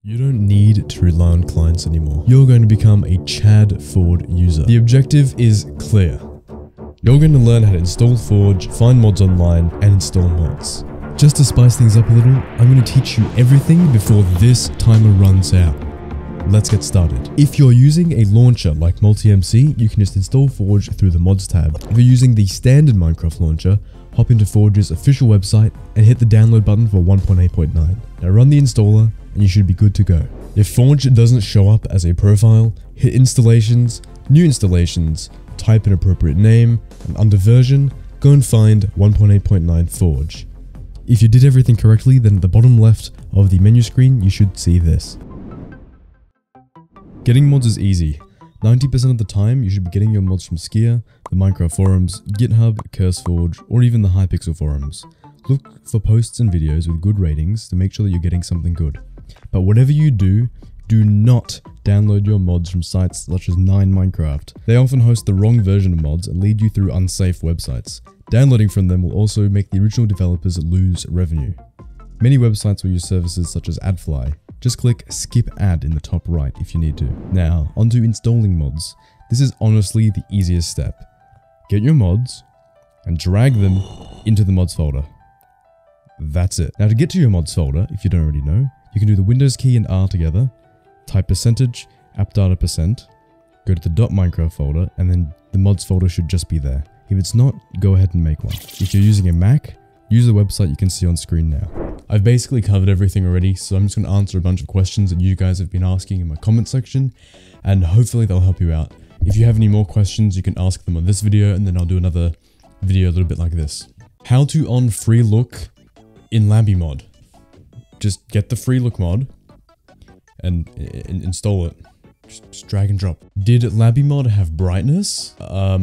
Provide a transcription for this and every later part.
You don't need to rely on clients anymore. You're going to become a Chad Ford user. The objective is clear. You're going to learn how to install Forge, find mods online, and install mods. Just to spice things up a little, I'm going to teach you everything before this timer runs out. Let's get started. If you're using a launcher like MultiMC, you can just install Forge through the mods tab. If you're using the standard Minecraft launcher, hop into Forge's official website and hit the download button for 1.8.9. Now run the installer and you should be good to go. If Forge doesn't show up as a profile, hit installations, new installations, type an appropriate name, and under version, go and find 1.8.9 Forge. If you did everything correctly, then at the bottom left of the menu screen, you should see this. Getting mods is easy. 90% of the time, you should be getting your mods from Skia, the Minecraft forums, GitHub, CurseForge, or even the Hypixel forums. Look for posts and videos with good ratings to make sure that you're getting something good. But whatever you do, do not download your mods from sites such as 9Minecraft. They often host the wrong version of mods and lead you through unsafe websites. Downloading from them will also make the original developers lose revenue. Many websites will use services such as AdFly. Just click skip ad in the top right if you need to. Now, onto installing mods. This is honestly the easiest step. Get your mods and drag them into the mods folder. That's it. Now to get to your mods folder, if you don't already know, you can do the Windows key and R together, type %, appdata%, go to the .minecraft folder, and then the mods folder should just be there. If it's not, go ahead and make one. If you're using a Mac, use the website you can see on screen now. I've basically covered everything already, so I'm just going to answer a bunch of questions that you guys have been asking in my comment section, and hopefully they'll help you out. If you have any more questions, you can ask them on this video, and then I'll do another video a little bit like this. How to on free look in LabbyMod. Just get the free look mod and install it. Just drag and drop. Did LabbyMod have brightness?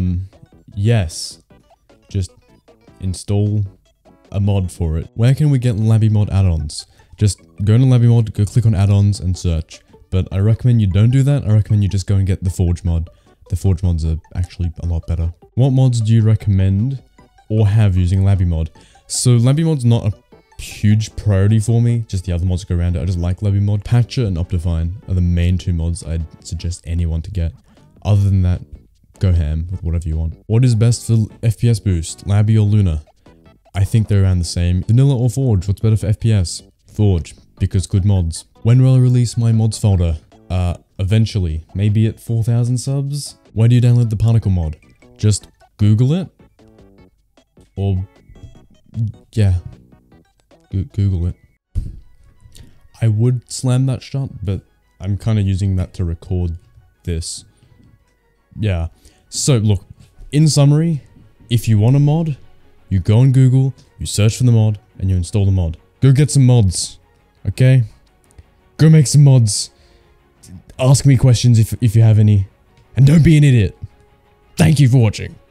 Yes. Just install a mod for it. Where can we get LabbyMod add-ons? Just go to LabbyMod, go click on add-ons and search. But I recommend you don't do that. I recommend you just go and get the Forge mod. The Forge mods are actually a lot better. What mods do you recommend or have using LabbyMod? So LabbyMod's not a huge priority for me, just the other mods go around it. I just like LabbyMod. Patcher and Optifine are the main two mods I'd suggest anyone to get. Other than that, go ham with whatever you want. What is best for FPS boost, Labby or Luna? I think they're around the same. Vanilla or Forge, what's better for FPS? Forge, because good mods. When will I release my mods folder? Eventually, maybe at 4,000 subs? Where do you download the particle mod? Just Google it? Or, yeah. Google it. I would slam that shut, but I'm kind of using that to record this. Yeah. So look, in summary, if you want a mod, you go on Google, you search for the mod, and you install the mod. Go get some mods, okay? Go make some mods. Ask me questions if you have any. And don't be an idiot. Thank you for watching.